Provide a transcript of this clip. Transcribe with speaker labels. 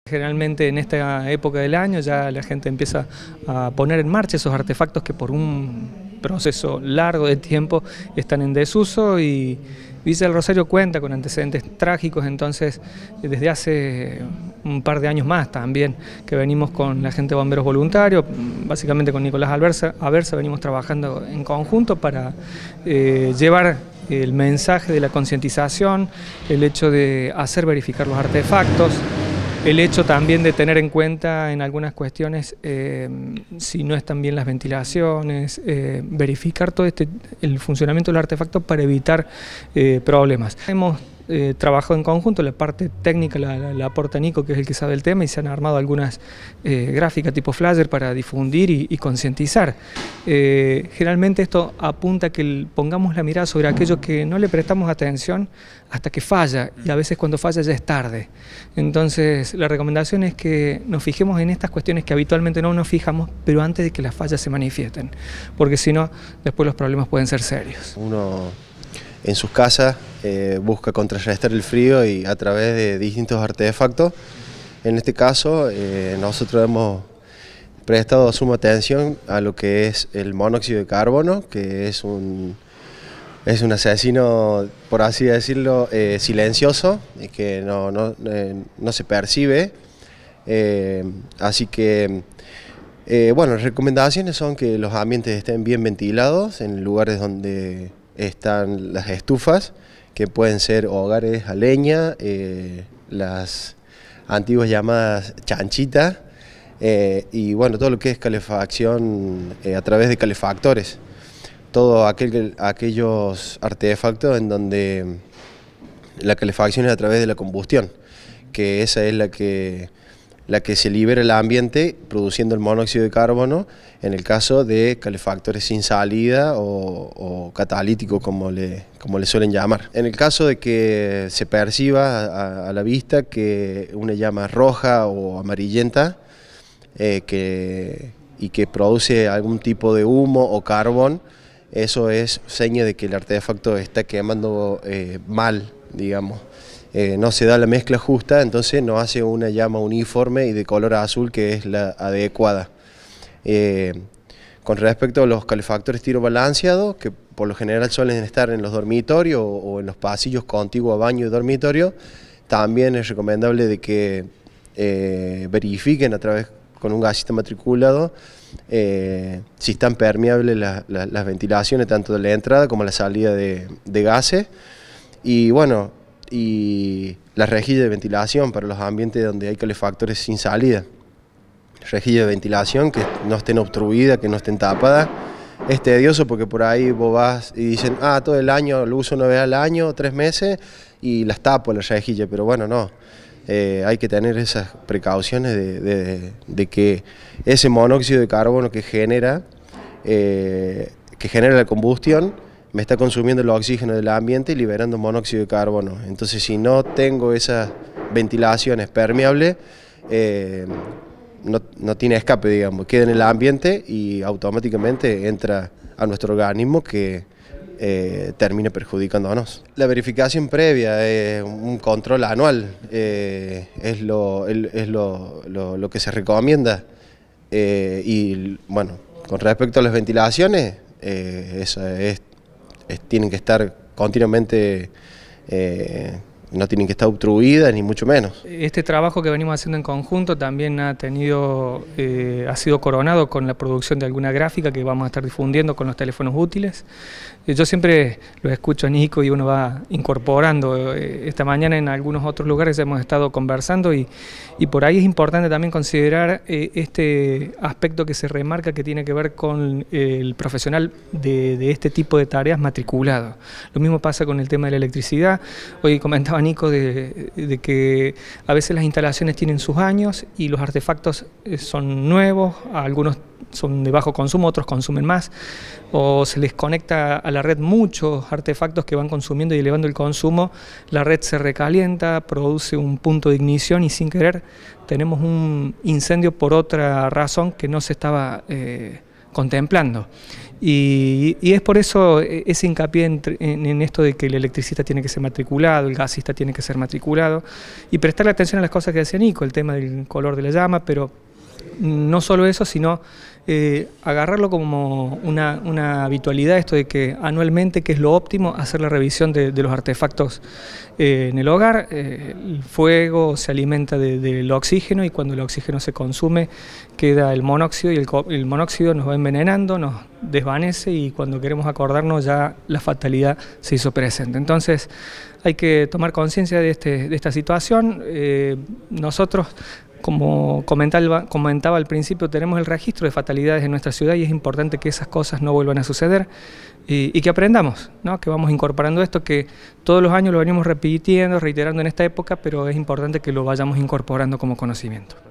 Speaker 1: Generalmente en esta época del año ya la gente empieza a poner en marcha esos artefactos que por un proceso largo de tiempo están en desuso, y Villa del Rosario cuenta con antecedentes trágicos. Entonces desde hace un par de años más también que venimos con la gente de bomberos voluntarios, básicamente con Nicolás Aversa venimos trabajando en conjunto para llevar el mensaje de la concientización, el hecho de hacer verificar los artefactos, el hecho también de tener en cuenta en algunas cuestiones si no están bien las ventilaciones, verificar todo el funcionamiento del artefacto para evitar problemas. Hemos trabajado en conjunto, la parte técnica la aporta Nico, que es el que sabe el tema, y se han armado algunas gráficas tipo flyer para difundir y concientizar. Generalmente esto apunta a que pongamos la mirada sobre aquello que no le prestamos atención hasta que falla, y a veces cuando falla ya es tarde. Entonces la recomendación es que nos fijemos en estas cuestiones que habitualmente no nos fijamos, pero antes de que las fallas se manifiesten, porque si no, después los problemas pueden ser serios.
Speaker 2: Uno en sus casas busca contrarrestar el frío y a través de distintos artefactos. En este caso nosotros hemos prestado suma atención a lo que es el monóxido de carbono, que es un asesino, por así decirlo, silencioso, y que no se percibe. Así que bueno, las recomendaciones son que los ambientes estén bien ventilados en lugares donde están las estufas, que pueden ser hogares a leña, las antiguas llamadas chanchitas, y bueno, todo lo que es calefacción a través de calefactores. Todos aquellos artefactos en donde la calefacción es a través de la combustión, que esa es la que se libera el ambiente produciendo el monóxido de carbono, en el caso de calefactores sin salida o catalíticos, como le suelen llamar. En el caso de que se perciba a la vista que una llama roja o amarillenta y que produce algún tipo de humo o carbón, eso es seña de que el artefacto está quemando mal, digamos. No se da la mezcla justa, entonces no hace una llama uniforme y de color azul, que es la adecuada. Con respecto a los calefactores tiro balanceado, que por lo general suelen estar en los dormitorios o en los pasillos contiguos a baño y dormitorio, también es recomendable de que verifiquen a través con un gasista matriculado si están permeables las ventilaciones, tanto de la entrada como la salida de gases. Y bueno, y la rejilla de ventilación para los ambientes donde hay calefactores sin salida. Rejilla de ventilación que no estén obstruidas, que no estén tapadas. Es tedioso porque por ahí vos vas y dicen, todo el año lo uso una vez al año, 3 meses, y las tapo la rejilla, pero bueno, no. Hay que tener esas precauciones de que ese monóxido de carbono que genera la combustión me está consumiendo el oxígeno del ambiente y liberando monóxido de carbono. Entonces, si no tengo esas ventilaciones permeables, no tiene escape, digamos, queda en el ambiente y automáticamente entra a nuestro organismo, que termina perjudicándonos. La verificación previa es un control anual, es lo que se recomienda. Y bueno, con respecto a las ventilaciones, tienen que estar continuamente, no tienen que estar obstruidas ni mucho menos.
Speaker 1: Este trabajo que venimos haciendo en conjunto también ha sido coronado con la producción de alguna gráfica que vamos a estar difundiendo con los teléfonos útiles. Yo siempre lo escucho a Nico y uno va incorporando. Esta mañana en algunos otros lugares hemos estado conversando y por ahí es importante también considerar este aspecto que se remarca, que tiene que ver con el profesional de este tipo de tareas matriculado. Lo mismo pasa con el tema de la electricidad. Hoy comentaba Nico de que a veces las instalaciones tienen sus años y los artefactos son nuevos, algunos son de bajo consumo, otros consumen más, o se les conecta a la red muchos artefactos que van consumiendo y elevando el consumo, la red se recalienta, produce un punto de ignición y sin querer tenemos un incendio por otra razón que no se estaba contemplando. Y es por eso ese hincapié en esto de que el electricista tiene que ser matriculado, el gasista tiene que ser matriculado, y prestarle atención a las cosas que decía Nico, el tema del color de la llama, pero no solo eso, sino agarrarlo como una habitualidad, esto de que anualmente, que es lo óptimo, hacer la revisión de los artefactos en el hogar. El fuego se alimenta del oxígeno, y cuando el oxígeno se consume queda el monóxido, y el monóxido nos va envenenando, nos desvanece, y cuando queremos acordarnos ya la fatalidad se hizo presente. Entonces hay que tomar conciencia de esta situación. Nosotros, como comentaba al principio, tenemos el registro de fatalidades en nuestra ciudad, y es importante que esas cosas no vuelvan a suceder y que aprendamos, ¿no? Que vamos incorporando esto, que todos los años lo venimos repitiendo, reiterando en esta época, pero es importante que lo vayamos incorporando como conocimiento.